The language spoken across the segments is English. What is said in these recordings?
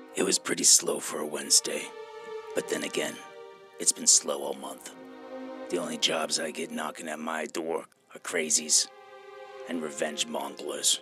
It was pretty slow for a Wednesday, but then again, it's been slow all month. The only jobs I get knocking at my door are crazies and revenge monglers.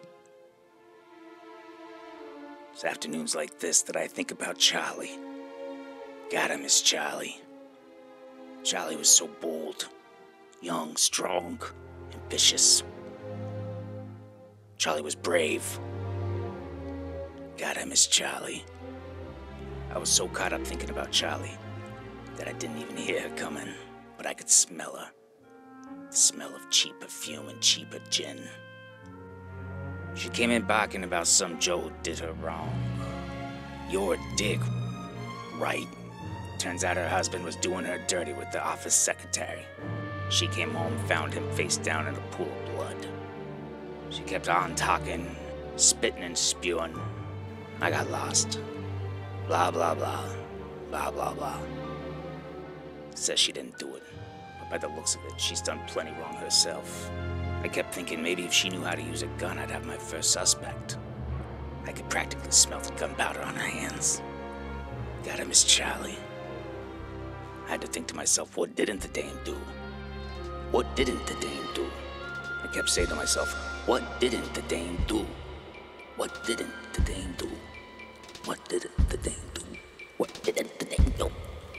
It's afternoons like this that I think about Charlie. God, I miss Charlie. Charlie was so bold, young, strong, ambitious. Charlie was brave. God, I miss Charlie. I was so caught up thinking about Charlie that I didn't even hear her coming, but I could smell her. The smell of cheap perfume and cheaper gin. She came in barking about some Joe who did her wrong. You're a dick, right? Turns out her husband was doing her dirty with the office secretary. She came home, found him face down in a pool of blood. She kept on talking, spitting and spewing. I got lost. Blah, blah, blah. Blah, blah, blah. Says she didn't do it, but by the looks of it, she's done plenty wrong herself. I kept thinking maybe if she knew how to use a gun, I'd have my first suspect. I could practically smell the gunpowder on her hands. God, I miss Charlie. I had to think to myself, what didn't the dame do? What didn't the dame do? I kept saying to myself, what didn't the dame do? What didn't the dame do? What didn't the dame do? What didn't the dame do?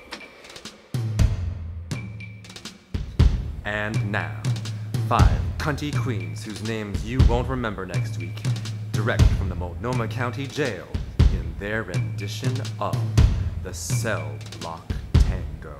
And now, 5 cunty queens whose names you won't remember next week, direct from the Multnomah County Jail in their rendition of the Cell Block Tango.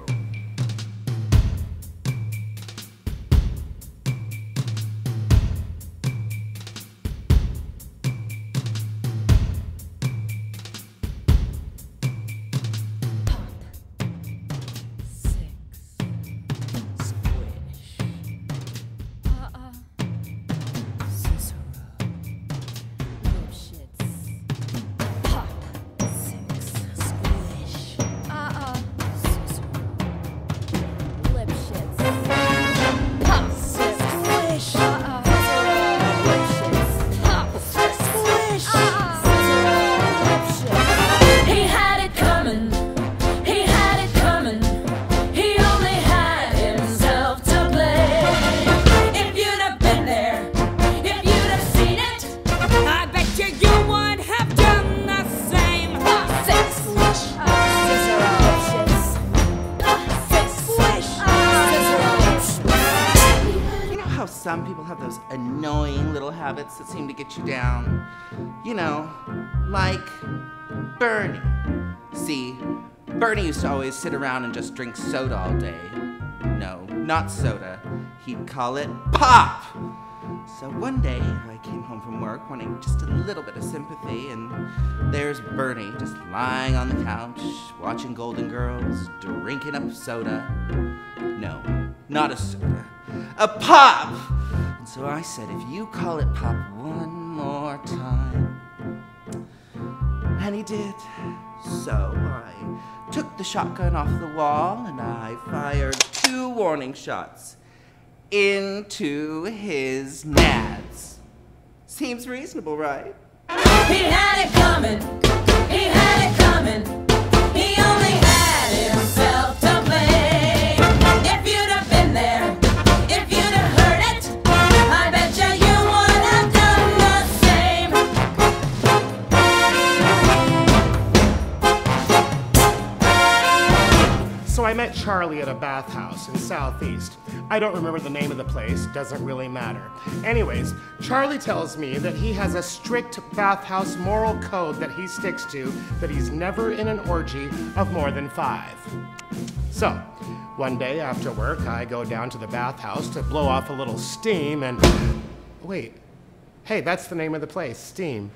Some people have those annoying little habits that seem to get you down. You know, like Bernie. See, Bernie used to always sit around and just drink soda all day. No, not soda. He'd call it pop! So one day, I came home from work wanting just a little bit of sympathy, and there's Bernie just lying on the couch, watching Golden Girls, drinking up soda. No, not a soda. A pop! And so I said, if you call it pop one more time. And he did. So I took the shotgun off the wall and I fired 2 warning shots into his nads. Seems reasonable, right? He had it coming. He had it coming. He only had himself to blame. If you'd have been there, if you'd have heard it, I bet you would have done the same. So I met Charlie at a bathhouse in Southeast. I don't remember the name of the place, doesn't really matter. Anyways, Charlie tells me that he has a strict bathhouse moral code that he sticks to, that he's never in an orgy of more than 5. So, one day after work, I go down to the bathhouse to blow off a little steam and... Wait, hey, that's the name of the place, Steam.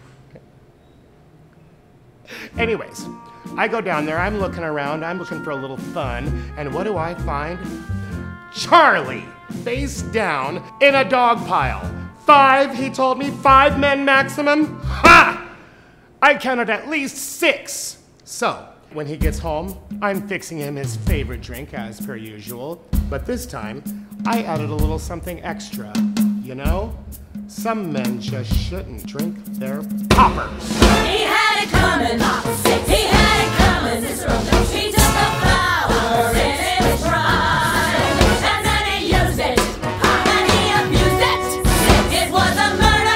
Anyways, I go down there, I'm looking around, I'm looking for a little fun, and what do I find? Charlie, face down in a dog pile. 5, he told me, 5 men maximum. Ha! I counted at least 6. So, when he gets home, I'm fixing him his favorite drink as per usual, but this time, I added a little something extra. You know, some men just shouldn't drink their poppers. He had it coming. He had it coming. He took a flower in his pride, and then he used it, and he abused it. It was a murder,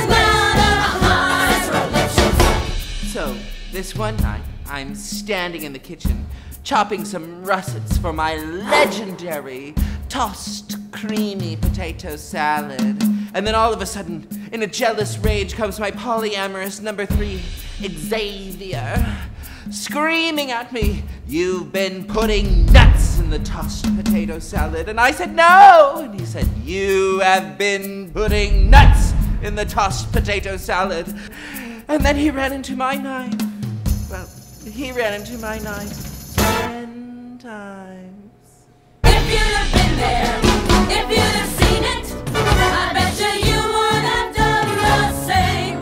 So, this one night, I'm standing in the kitchen, chopping some russets for my legendary tossed creamy potato salad. And then all of a sudden, in a jealous rage, comes my polyamorous number 3, Xavier, screaming at me, "You've been putting nuts in the tossed potato salad." And I said, "No!" And he said, "You have been putting nuts in the tossed potato salad." And then he ran into my knife. Well, he ran into my knife 10 times. If you'd have been there, if you'd have seen it, I bet you would have done the same.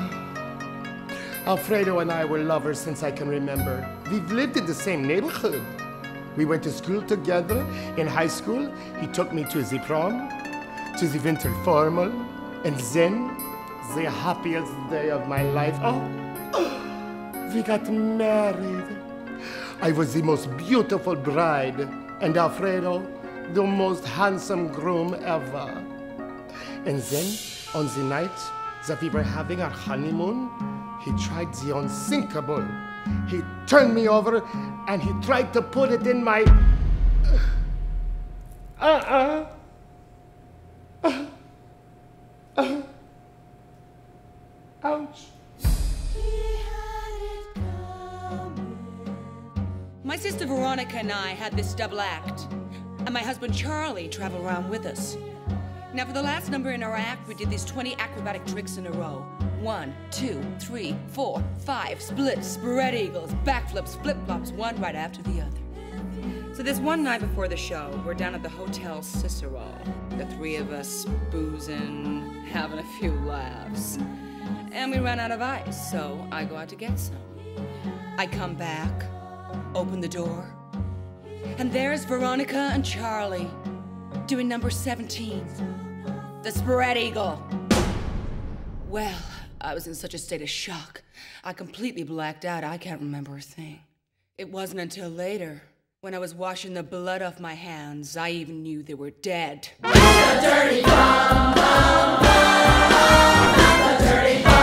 Alfredo and I were lovers since I can remember. We've lived in the same neighborhood. We went to school together. In high school, he took me to the prom, to the winter formal, and then the happiest day of my life. Oh, we got married. I was the most beautiful bride, and Alfredo, the most handsome groom ever. And then, on the night that we were having our honeymoon, he tried the unthinkable. He turned me over, and he tried to put it in my... Ouch. My sister Veronica and I had this double act, and my husband Charlie traveled around with us. Now, for the last number in our act, we did these 20 acrobatic tricks in a row. 1, 2, 3, 4, 5, splits, spread eagles, backflips, flip-flops, one right after the other. So this one night before the show, we're down at the Hotel Cicero, the 3 of us boozing, having a few laughs. And we ran out of ice, so I go out to get some. I come back, open the door, and there's Veronica and Charlie doing number 17, the spread eagle. Well, I was in such a state of shock, I completely blacked out. I can't remember a thing. It wasn't until later, when I was washing the blood off my hands, I even knew they were dead. The dirty bomb, bomb, bomb, the dirty bomb.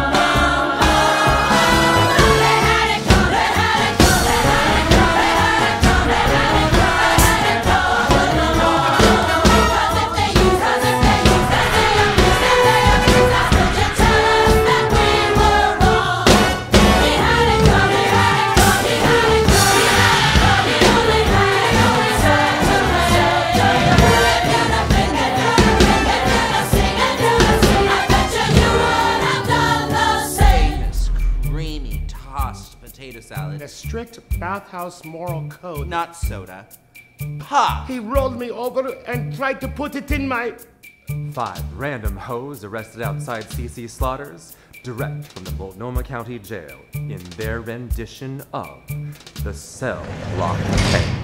The strict bathhouse moral code. Not soda. Pop! He rolled me over and tried to put it in my... 5 random hoes arrested outside C.C. Slaughter's, direct from the Multnomah County Jail, in their rendition of The Cell Block 10.